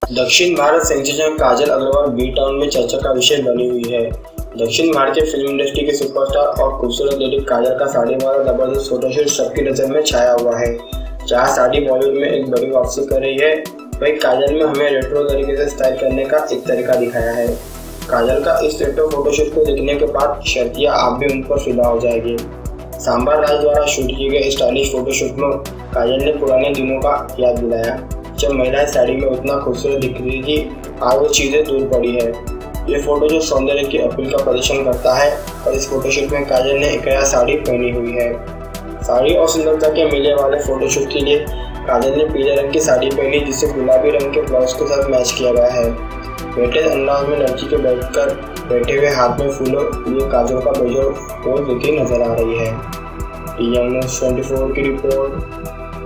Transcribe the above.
दक्षिण भारत sensation Kajal Aggarwal B town में चर्चा का विषय बनी हुई है। दक्षिण भारतीय फिल्म इंडस्ट्री के सुपरस्टार और खूबसूरत लेडी काजल का साड़ी वाला जबरदस्त फोटोशूट सबकी नजर में छाया हुआ है। जहां साड़ी बॉलीवुड में एक बड़ी वापसी कर रही है, वहीं काजल में हमें रेट्रो तरीके से स्टाइल करने का एक तरीका दिखाया है। काजल का इस रेट्रो फोटोशूट को देखने के बाद शर्तिया आप भी उन पर फिदा हो जाएगी। सांभर राज द्वारा शूट किए गए स्टाइलिश फोटोशूट में काजल ने पुराने दिनों का याद दिलाया, जब महिलाएं साड़ी में उतना खूबसूरत दिख रही थी। आज वो चीज़ें दूर पड़ी है। ये फोटो जो सौंदर्य की अपील का प्रदर्शन करता है और इस फोटोशूट में काजल ने अकाया साड़ी पहनी हुई है। साड़ी और सुंदरता के मिलने वाले फोटोशूट के लिए काजल ने पीले रंग की साड़ी पहनी, जिसे गुलाबी रंग के ब्लाउज के साथ मैच किया गया है। बेटे अंदाज में लड़की के बैठे हुए हाथ में फूलों लिए काजल का बेजोड़ पोज दिखी नजर आ रही है। टीएम न्यूज़ 24 की रिपोर्ट।